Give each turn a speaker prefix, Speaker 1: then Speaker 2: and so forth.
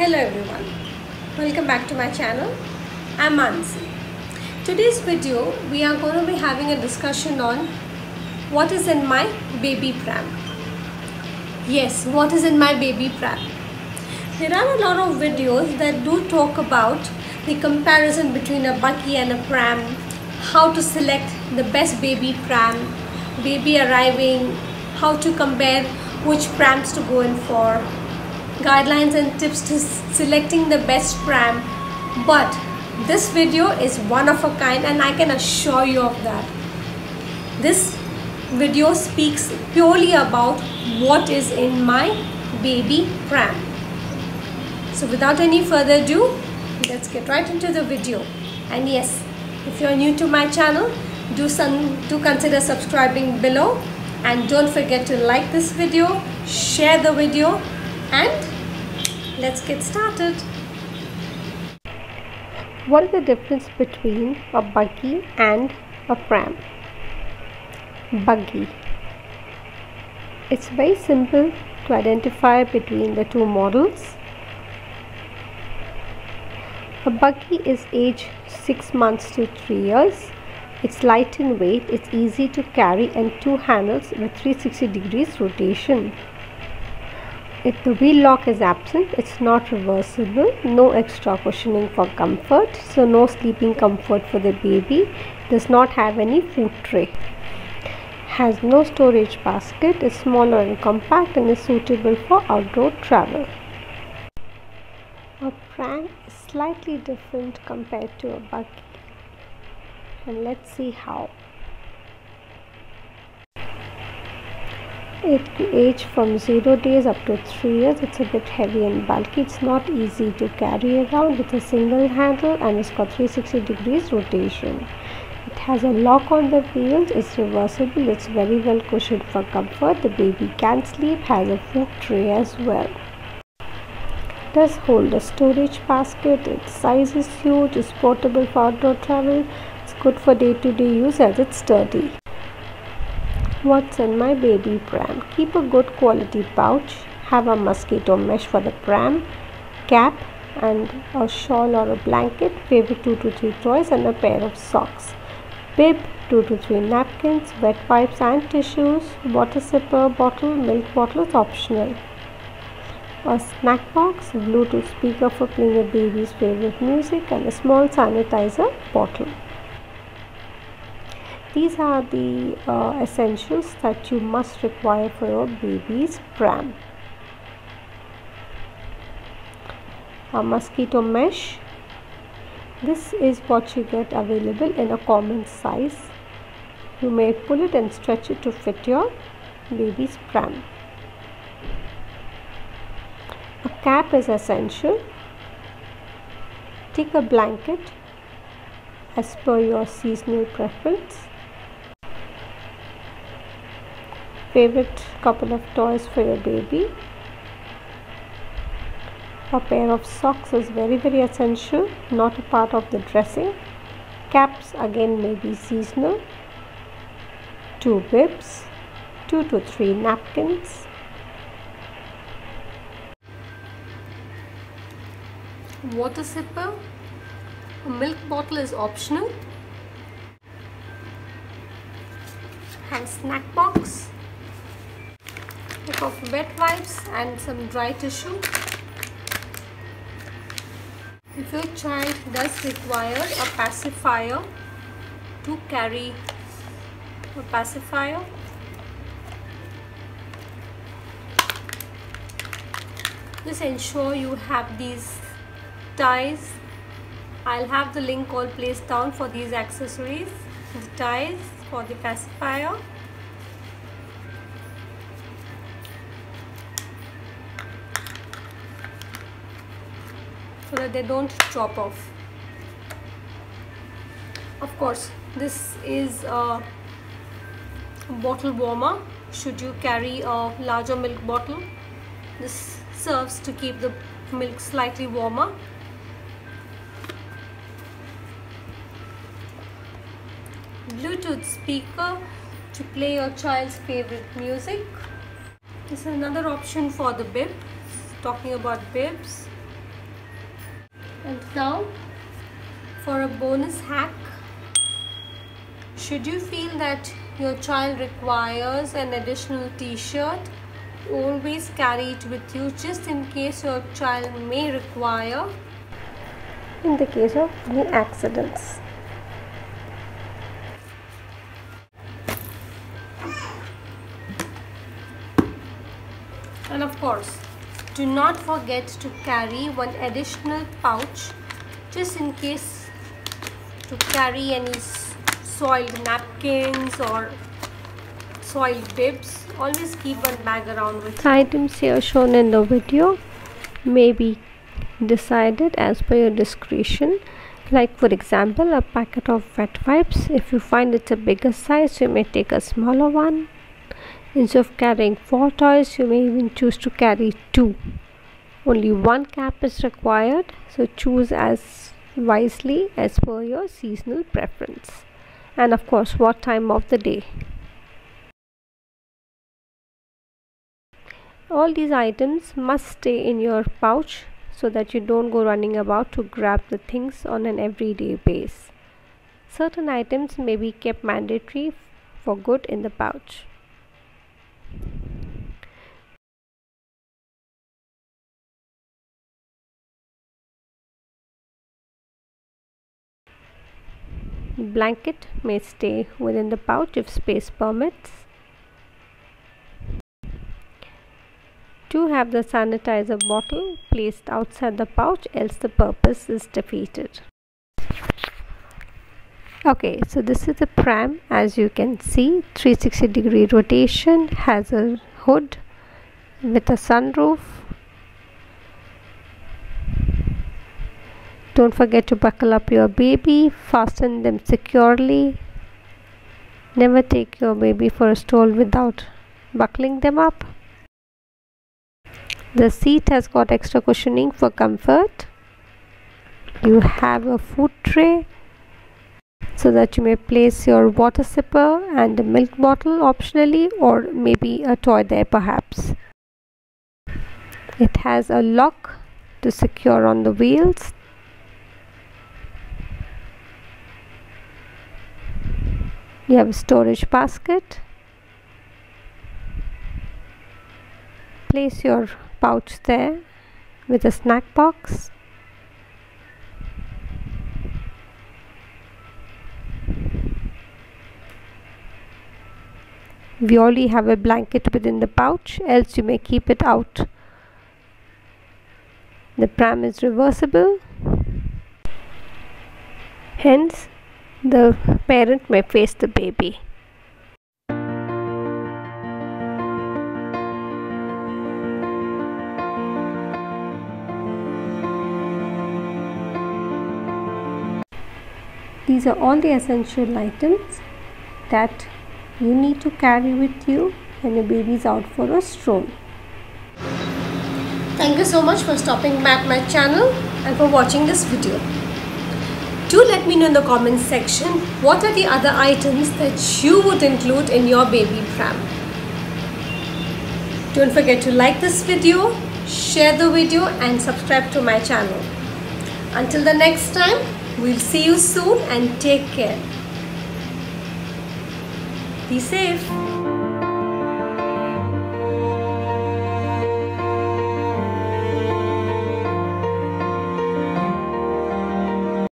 Speaker 1: Hello everyone, welcome back to my channel. I'm Mansi. Today's video we are going to be having a discussion on what is in my baby pram. Yes, what is in my baby pram? There are a lot of videos that do talk about the comparison between a buggy and a pram, how to select the best baby pram, baby arriving, how to compare which prams to go in for, guidelines and tips to selecting the best pram. But this video is one of a kind and I can assure you of that. This video speaks purely about what is in my baby pram. So without any further ado, let's get right into the video. And yes, if you're new to my channel, do consider subscribing below, and don't forget to like this video, share the video, and let's get started. What is the difference between a buggy and a pram? Buggy. It's very simple to identify between the two models. A buggy is aged 6 months to 3 years. It's light in weight, it's easy to carry, and 2 handles with 360 degrees rotation. If the wheel lock is absent, it's not reversible, no extra cushioning for comfort, so no sleeping comfort for the baby, does not have any food tray, has no storage basket, is smaller and compact, and is suitable for outdoor travel. A pram is slightly different compared to a buggy, and let's see how. It age from 0 days up to 3 years. It's a bit heavy and bulky. It's not easy to carry around with a single handle, and it's got 360 degrees rotation. It has a lock on the wheels. It's reversible. It's very well cushioned for comfort. The baby can sleep. Has a food tray as well. Does hold a storage basket. Its size is huge. It's portable for outdoor travel. It's good for day-to-day use as it's sturdy. What's in my baby pram? Keep a good quality pouch. Have a mosquito mesh for the pram, cap and a shawl or a blanket, favorite 2 to 3 toys, and a pair of socks. Bib, 2 to 3 napkins, wet wipes and tissues, water sipper bottle, milk bottle is optional. A snack box, Bluetooth speaker for playing your baby's favorite music, and a small sanitizer bottle. These are the essentials that you must require for your baby's pram. A mosquito mesh. This is what you get available in a common size. You may pull it and stretch it to fit your baby's pram. A cap is essential. Take a blanket as per your seasonal preference. Favorite couple of toys for your baby. A pair of socks is very essential, not a part of the dressing. Caps again may be seasonal. 2 bibs, 2 to 3 napkins. Water sipper. A milk bottle is optional. And snack box. Of wet wipes and some dry tissue. If your child does require a pacifier, to carry a pacifier. Just ensure you have these ties. I'll have the link all placed down for these accessories. The ties for the pacifier. So that they don't drop off. Of course, this is a bottle warmer should you carry a larger milk bottle. This serves to keep the milk slightly warmer. Bluetooth speaker to play your child's favorite music. This is another option for the bib. Talking about bibs, And now for a bonus hack. Should you feel that your child requires an additional t-shirt, always carry it with you just in case your child may require in the case of any accidents. And of course, do not forget to carry one additional pouch just in case to carry any soiled napkins or soiled bibs. Always keep one bag around with you. The items here shown in the video may be decided as per your discretion. Like for example, a packet of wet wipes. If you find it's a bigger size, you may take a smaller one. Instead of carrying 4 toys, you may even choose to carry 2. Only 1 cap is required, so choose as wisely as per your seasonal preference. And of course, what time of the day. All these items must stay in your pouch so that you don't go running about to grab the things on an everyday basis. Certain items may be kept mandatory for good in the pouch. Blanket may stay within the pouch if space permits. Do have the sanitizer bottle placed outside the pouch, else the purpose is defeated. Okay, so this is the pram. As you can see, 360-degree rotation, has a hood with a sunroof. Don't forget to buckle up your baby, fasten them securely. Never take your baby for a stroll without buckling them up. The seat has got extra cushioning for comfort. You have a food tray so that you may place your water sipper and a milk bottle optionally, or maybe a toy there perhaps. It has a lock to secure on the wheels. You have a storage basket. Place your pouch there with a snack box. We only have a blanket within the pouch, else you may keep it out. The pram is reversible. Hence, the parent may face the baby. These are all the essential items that you need to carry with you when your baby is out for a stroll. Thank you so much for stopping by my channel and for watching this video. Do let me know in the comments section what are the other items that you would include in your baby pram. Don't forget to like this video, share the video and subscribe to my channel. Until the next time, we'll see you soon and take care. Be safe.